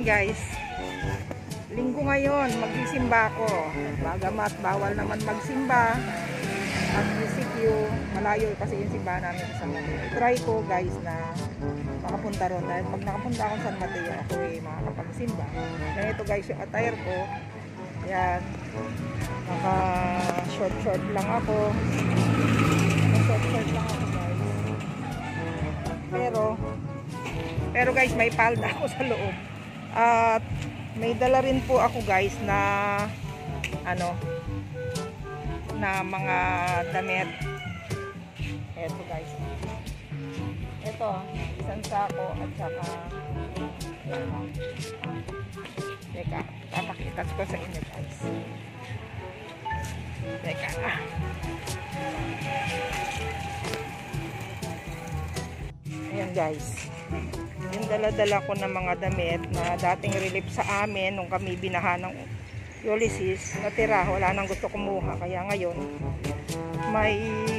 Ayan guys, linggo ngayon, magsisimba ako. Bagamat bawal naman magsimba at ECQ, malayo kasi yung simbahan namin sa San Mateo. I-try ko guys na makapunta ron. Dahil pag nakapunta ako sa San Mateo, ako makakapagsimba. Ganito guys yung attire ko. Ayan, naka short lang ako. Short lang ako guys. Pero guys, may palda ako sa loob. At may dala rin po ako guys na na mga damit. Eto guys. Ito, isang sako at saka teka, papakita ko sa inyo guys. Teka. Ayan guys. Yung dala-dala ko ng mga damit na dating relief sa amin nung kami binaha ng Ulysses, natira, wala nang gusto kumuha, kaya ngayon may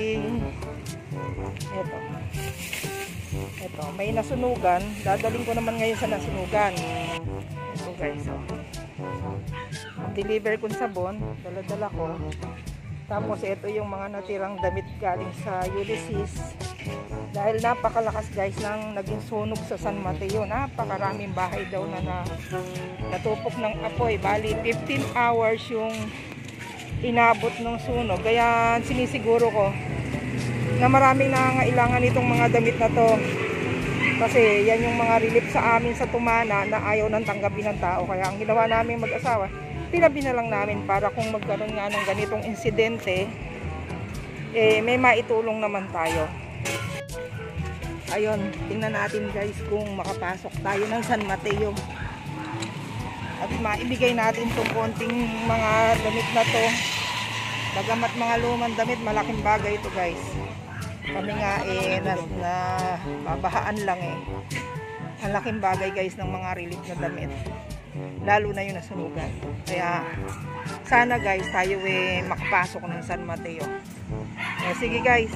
ito may nasunugan. Dadaling ko naman ngayon sa nasunugan. Ito guys, deliver kong sabon, dala-dala ko. Tapos ito yung mga natirang damit galing sa Ulysses. Dahil napakalakas guys ng naging sunog sa San Mateo. Napakaraming bahay daw na natupok ng apoy. Bali 15 hours yung inabot ng sunog. Kaya sinisiguro ko na maraming nangangailangan itong mga damit na to. Kasi yan yung mga relief sa amin sa Tumana na ayaw nang tanggapin ng tao. Kaya ang ginawa namin mag-asawa, tinabi na lang namin para kung magkaroon nga ng ganitong insidente, may maitulong naman tayo. Ayun, tingnan natin guys kung makapasok tayo ng San Mateo. At maibigay natin itong konting mga damit na to. Bagamat mga lumang damit, malaking bagay ito guys. Kami nga na babahaan lang Ang laking bagay guys ng mga relief na damit. Lalo na yung nasunugan. Kaya sana guys tayo makapasok ng San Mateo. Sige guys.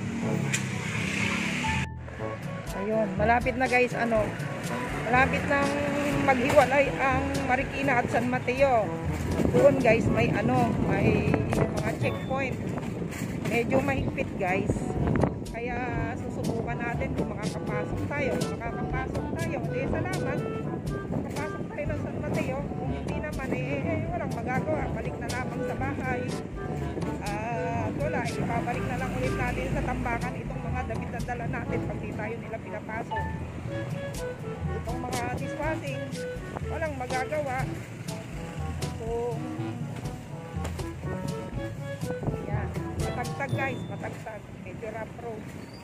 Ayun, malapit na guys, malapit nang maghiwalay ang Marikina at San Mateo. Doon guys, may mga checkpoint. Medyo mahigpit guys. Kaya susubukan natin kung makakapasok tayo. Hindi, salamat. Makapasok tayo ng San Mateo. Kung hindi naman, walang magagawa. Balik na lamang sa bahay. Wala, ibabalik na lang ulit natin sa tambakan itong mga damit na dala natin pag di tayo nila pinapasok. Itong mga dishwashing, walang magagawa. Yan, matagtag guys, matagtag. Medyo rough road.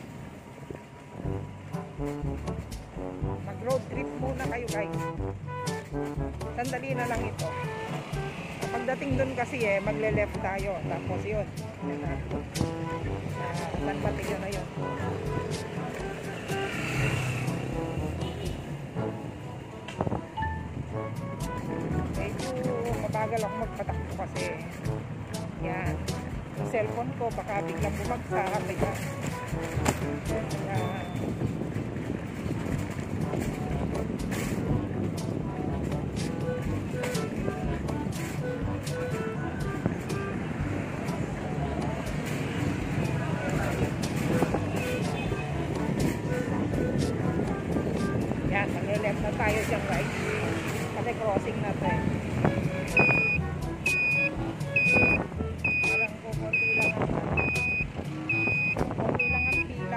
Mag road trip muna kayo guys. Sandali na lang ito. Pagdating dun kasi magle-left tayo. Tapos yun. San Mateo na yun. Medyo mabagal ako magpatakbo kasi yan. Yung cellphone ko baka biglang bumagsak. Yan, magle-left na tayo dyan guys. Kasi crossing na to Parang konti lang ang pila.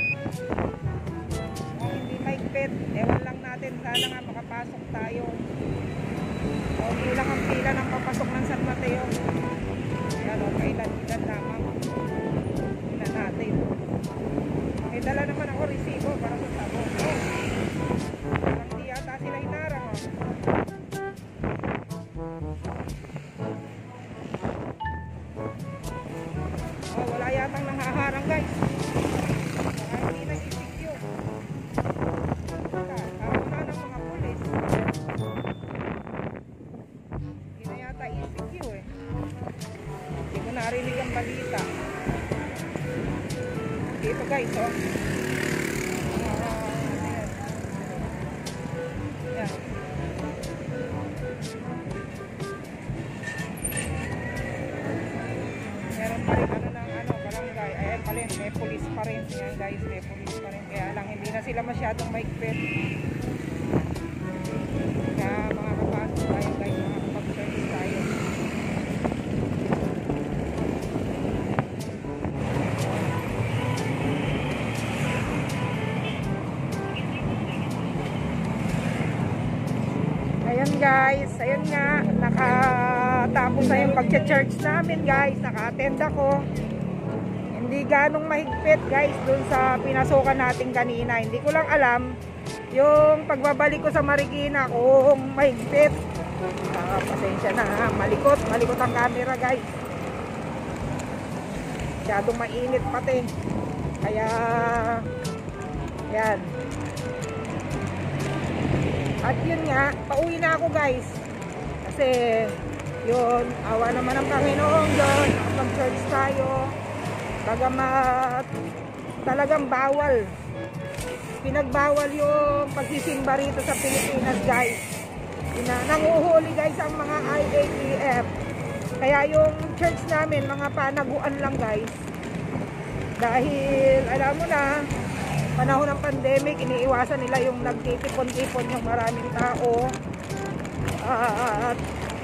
Kung hindi maigpit, ewan lang natin. Sana nga makapasok tayo. Konti lang ang pila ng papasok ng San Mateo. Yan kailan lamang. Tingnan natin. May dala naman ako resibo para sa sabon. Parang di yata sila hinarang wala yatang nangaharang guys. Baka hindi nag-ECQ. Parang na ng mga pulis. Hindi na yata ECQ Hindi ko narinig ang balita. Dito guys Yan. may police pa rin. Yan guys, may police pa rin. Kaya lang hindi na sila masyadong maigpit. Kaya mga kapasok tayo guys, mga kapag-search tayo. Ayan guys, ayun nga, nakatapos na yung pag-church namin guys, naka-attend ako. Hindi ganong mahigpit guys dun sa pinasukan natin kanina. Hindi ko lang alam yung pagbabalik ko sa Marikina kung mahigpit. Pasensya na ha, malikot ang camera guys. Masyadong mainit pati. Kaya, yan. At yun nga, pauwi na ako guys. Kasi, yun, awa naman ng Panginoon doon. Nakapag-church tayo. Bagamat talagang bawal. Pinagbawal yung pagsisimba rito sa Pilipinas guys. Nanguhuli guys ang mga IATF. Kaya yung church namin, mga panaguan lang guys. Dahil, alam mo na, panahon ng pandemic, iniiwasan nila yung nagtitipon-tipon yung maraming tao. At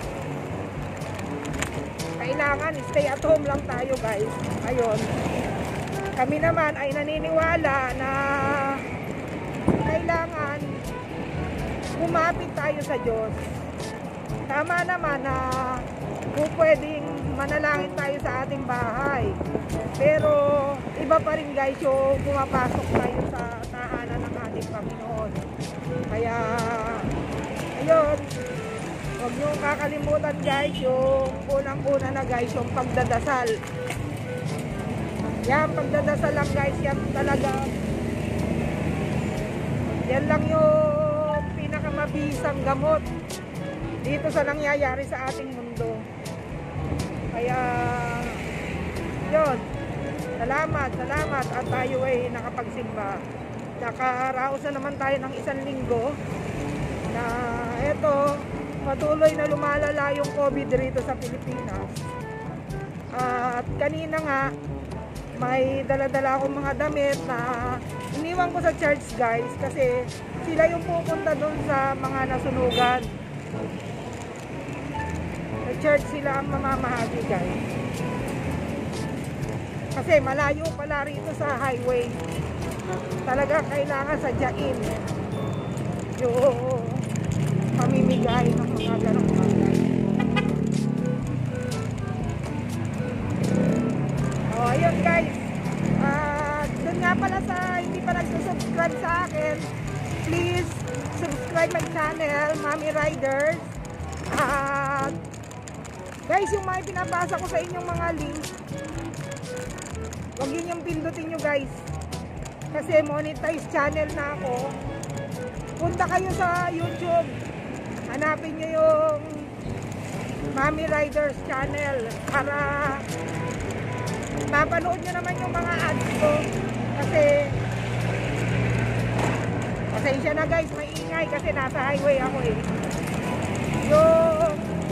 kailangan stay at home lang tayo guys. Ayun. Kami naman ay naniniwala na kailangan kumapit tayo sa Diyos. Tama naman na kung pwedeng manalangin tayo sa ating bahay. Pero iba pa rin guys yung pumapasok tayo sa tahanan ng ating Panginoon. Kaya ayun, huwag nyo kakalimutan guys yung unang-una na guys yung pagdadasal. Yan, pagdadasal lang guys, yan talaga. Yan lang yung pinakamabisang gamot dito sa nangyayari sa ating mundo. Kaya yun, salamat at tayo ay nakapagsimba. Nakaraos na naman tayo ng 1 linggo na eto, patuloy na lumalala yung COVID rito sa Pilipinas. At kanina nga, may dala-dala akong mga damit na iniwan ko sa church guys kasi sila yung pupunta doon sa mga nasunugan. Sa church sila ang mamamahagi guys. Kasi malayo pala rito sa highway. Talaga kailangan sadyain yung pamimigay ng mga ganong bagay. O, ayun guys. Doon nga pala sa hindi pa nagsusubscribe sa akin, please subscribe my channel, Mami Riders. At guys, yung mga pinapasa ko sa inyong mga links, huwag yun yung pindutin nyo guys. Kasi monetize channel na ako. Punta kayo sa YouTube. Hanapin nyo yung Mami Riders channel para mapanood nyo naman yung mga ads ko. Kasi pasensya na guys, maingay kasi nasa highway ako eh. Yung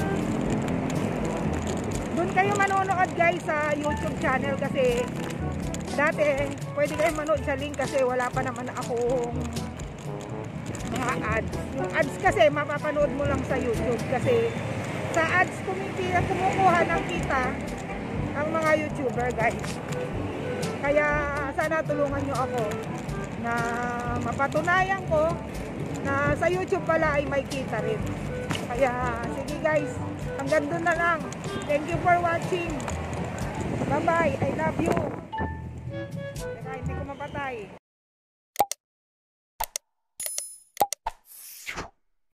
doon kayo manonood guys sa YouTube channel kasi dati pwede kayo manood sa link kasi wala pa naman akong mga ads. Yung ads kasi mapapanood mo lang sa YouTube kasi sa ads kumukuha ng kita ang mga YouTuber guys. Kaya sana tulungan nyo ako na mapatunayan ko na sa YouTube pala ay may kita rin. Kaya sige guys, hanggang doon na lang. Thank you for watching. Bye bye, I love you. Teka, hindi ko mapatay.